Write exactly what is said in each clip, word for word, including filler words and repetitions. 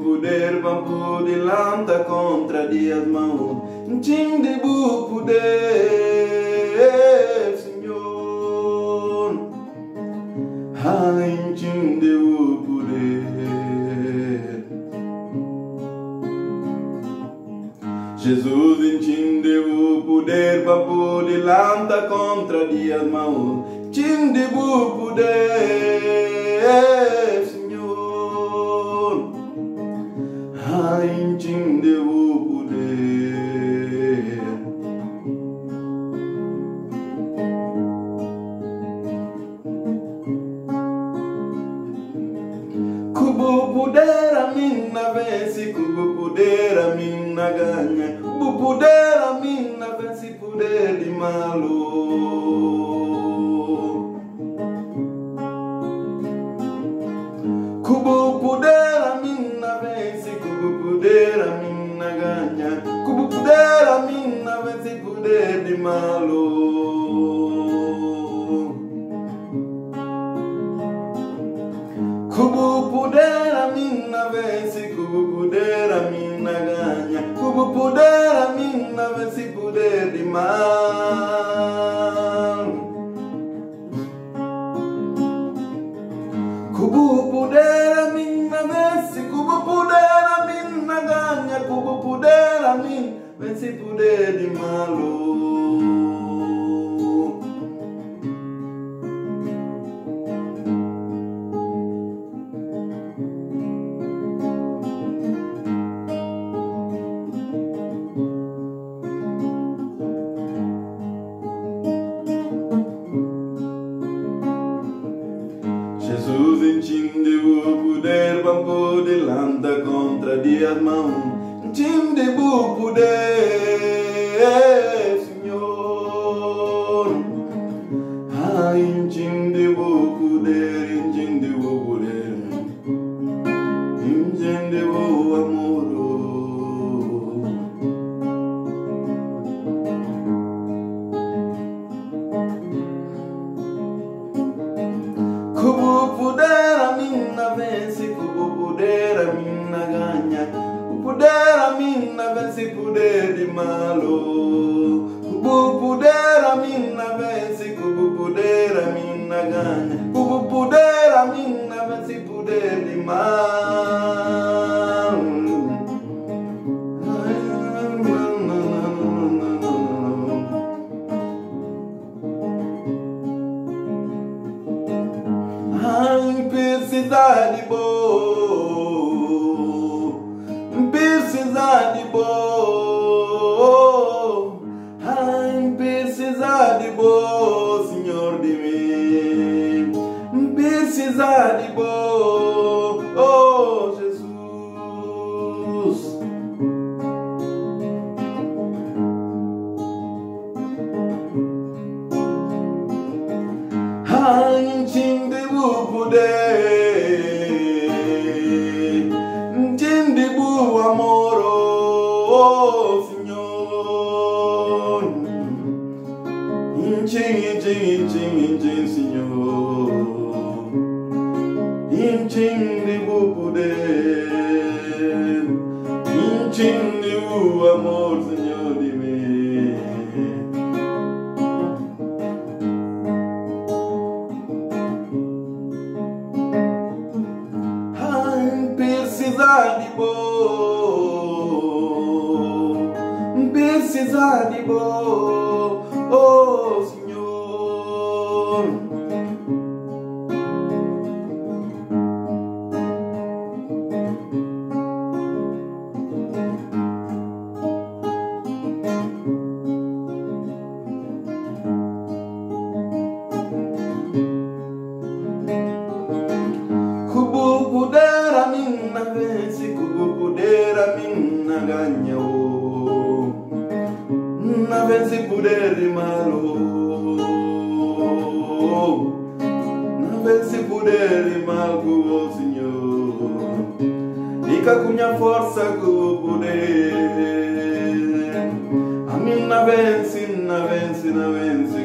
poder, bambu de lanta contra dias mãos. Tim de bu poder, Senhor. Ai, tim de bu poder. Jesus entendeu o poder, bambu de lanta contra dias mãos. Entendeu o poder, Senhor. Ah, entendeu o poder. Cubo poder a mina vence, cubo poder a mina ganha. Cubo poder a mina vence, poder de malo. Cubo poder a mina vence, cubo poder a mina ganha. Cubo poder a mina vence, poder de malo. Cubo poder a mina vence, cubo poder a mina ganha. Cubo poder a mina vence, poder de mal. Cubo poder a mina vence, cubo poder a mina ganha. Cubo poder a mina vence, poder de malo. Jesus entendeu o poder, bambu de lanta contra dias mãos. Entendeu o poder, Senhor. Ah, entendeu o poder, entendeu o poder. Entendeu o amor. Cubo poder a mina vence, cubo poder a mina ganha. O poder a mina vence, poder de malo. Cubo poder a mina vence, cubo poder a mina ganha. Cubo poder a mina vence, poder de mal. Ai, precisa de boa, precisa de boa. Ai, precisa de boa, Senhor de mim. Precisa de boa, oh Jesus. Ai, entendeu o poder, entendeu o amor, oh Senhor. Entende, entende, entende, Senhor. Entendeu o poder, entendeu o amor, Senhor de mim. Precisa de boa, precisa de boa, oh Senhor. Cubo poder a mina vence, cubo poder a mina ganha. Na vence poder de malo, na vence poder de mal, cubo Senhor. E com a minha força, cubo poder. A mina vence, na vence, na vence,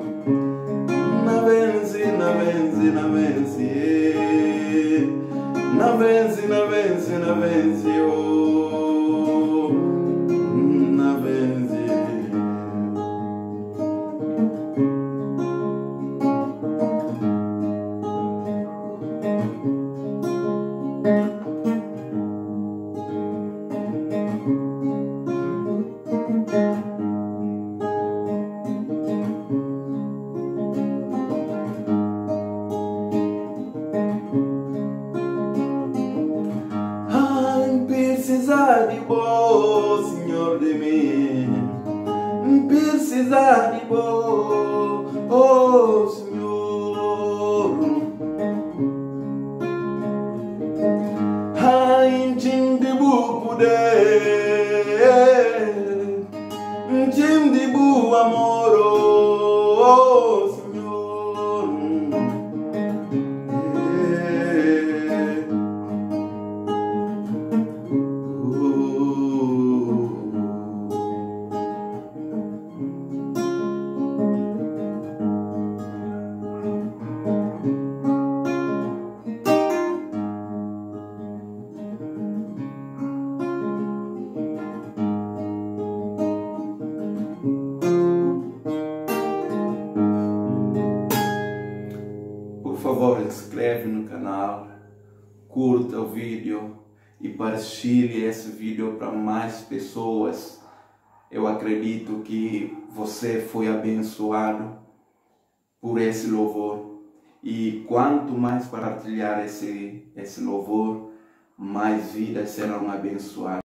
na vence, na vence, na vence. na vence, na vence, na vence, oh, na vence. Precisar de bo, Senhor de mim, precisar de bo, oh Senhor. Ai, tim de bu poder, tim de bu amor, oh Senhor. Por favor, inscreve no canal, curta o vídeo e partilhe esse vídeo para mais pessoas. Eu acredito que você foi abençoado por esse louvor. E quanto mais partilhar esse, esse louvor, mais vidas serão abençoadas.